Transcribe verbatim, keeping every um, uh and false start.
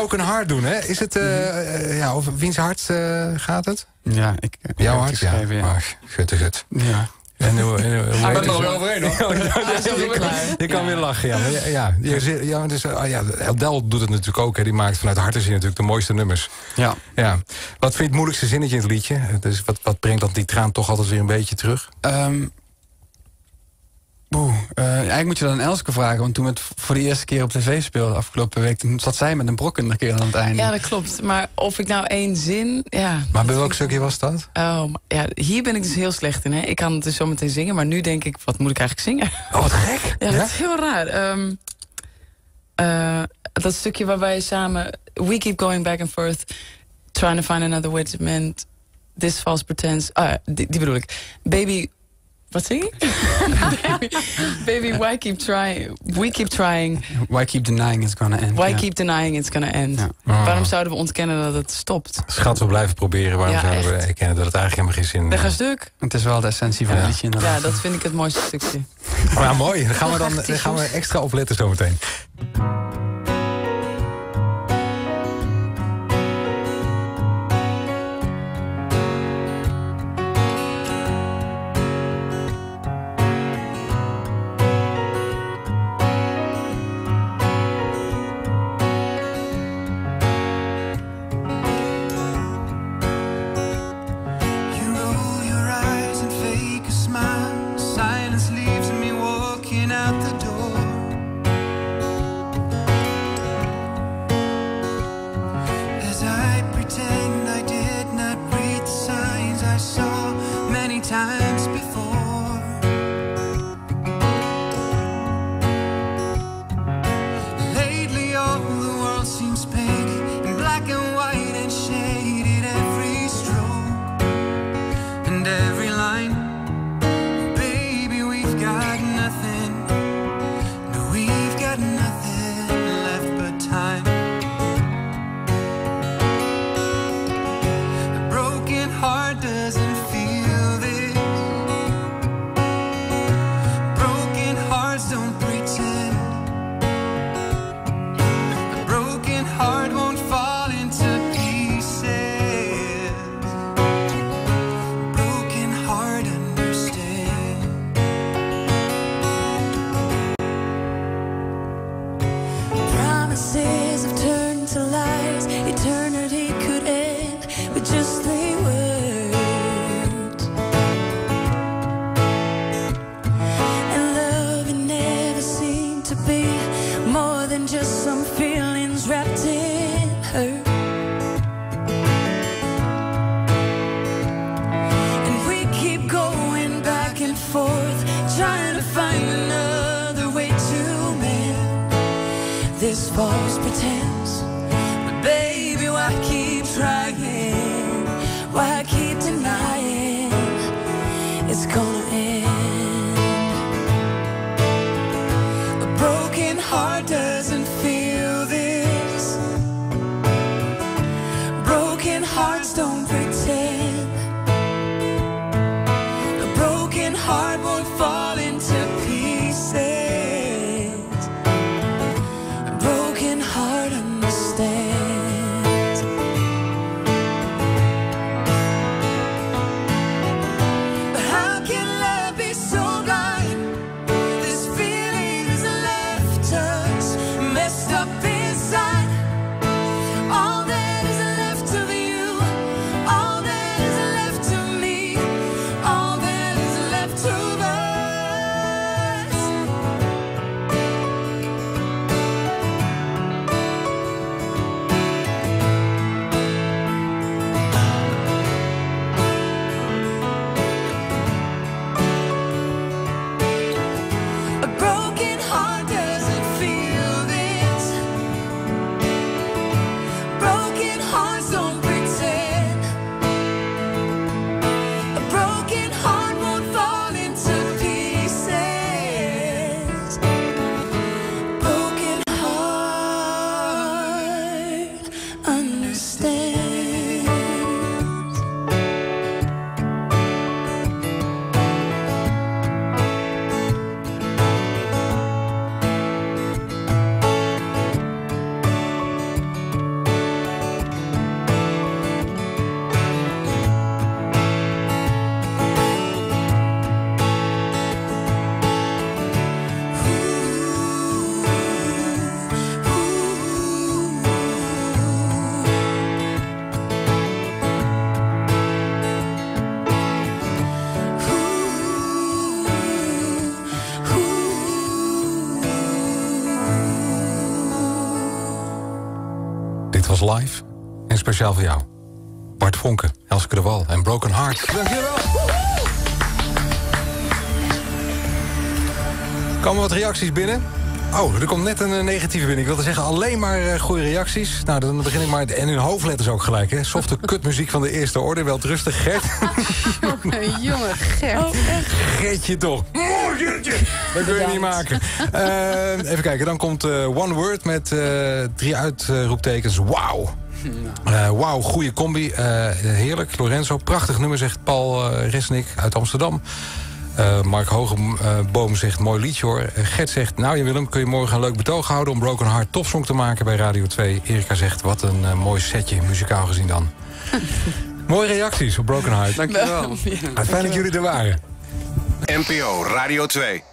broken heart doen, hè? Is het, uh, uh, ja, over wiens hart uh, gaat het? Ja, ik heb jouw hart, ja. ja. Ach, gut, gut. Ja. En hoe, en hoe, Hij bent er alweer overheen, hoor. Je kan weer lachen, ja. Maar ja, ja, ja, dus, uh, ja, Adele doet het natuurlijk ook. Hè. Die maakt vanuit de hartenzin natuurlijk de mooiste nummers. Ja. Ja. Wat vind je het moeilijkste zinnetje in het liedje? Dus wat, wat brengt dan die traan toch altijd weer een beetje terug? Um, Oeh, uh, eigenlijk moet je dan aan Elske vragen. Want toen we het voor de eerste keer op tv speelden afgelopen week, toen zat zij met een brok in de keer aan het einde. Ja, dat klopt. Maar of ik nou één zin... Ja, maar bij welk stukje was dat? Oh, ja, hier ben ik dus heel slecht in. Hè. Ik kan het dus zo meteen zingen, maar nu denk ik, wat moet ik eigenlijk zingen? Oh, wat gek. Ja, dat is heel raar. Um, uh, dat stukje waarbij je samen... We keep going back and forth, trying to find another way to mend this false pretense. Uh, die, die bedoel ik. Baby... Wat zeg je? baby, baby, why keep trying? We keep trying. Why keep denying it's gonna end? Why ja. keep denying it's gonna end? Ja. Oh. Waarom zouden we ontkennen dat het stopt? Schat, we blijven proberen. Waarom ja, zouden we echt. erkennen dat het eigenlijk helemaal geen zin Leg een heeft? stuk. Het is wel de essentie van ja. het liedje. Inderdaad. Ja, dat vind ik het mooiste stukje. Maar ja, mooi. Dan gaan we, dan, dan gaan we extra opletten zometeen. Broken heart understands. was live en speciaal voor jou. Bart Vonken, Elske de Wal en Broken Heart. Dankjewel. Er komen wat reacties binnen. Oh, er komt net een uh, negatieve binnen. Ik wilde zeggen, alleen maar uh, goede reacties. Nou, dan begin ik maar... En in hoofdletters ook gelijk, hè. Softe kutmuziek van de eerste orde. Wel rustig, Gert. Jongen, jongen, Gert. Oh, echt? Gertje toch. Oh, Gertje. Dat kun je niet maken. Uh, even kijken, dan komt uh, One Word met uh, drie uitroeptekens. Wauw. Uh, Wauw, goede combi. Uh, heerlijk, Lorenzo. Prachtig nummer, zegt Paul uh, Resnik uit Amsterdam. Uh, Mark Hogeboom zegt, mooi liedje hoor. Uh, Gert zegt, nou je Willem, kun je morgen een leuk betoog houden... om Broken Heart topsong te maken bij Radio twee. Erika zegt, wat een uh, mooi setje, muzikaal gezien dan. Mooie reacties op Broken Heart. Dankjewel. Ja, fijn dat jullie er waren. N P O Radio twee.